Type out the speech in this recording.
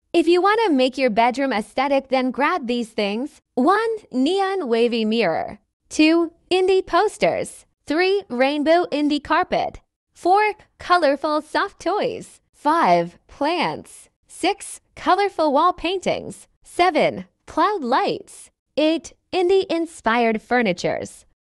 If you want to make your bedroom aesthetic, then grab these things. 1. Neon wavy mirror. 2. Indie posters. 3. Rainbow indie carpet. 4. Colorful soft toys. 5. Plants. 6. Colorful wall paintings. 7. Cloud lights. 8. Indie inspired furnitures.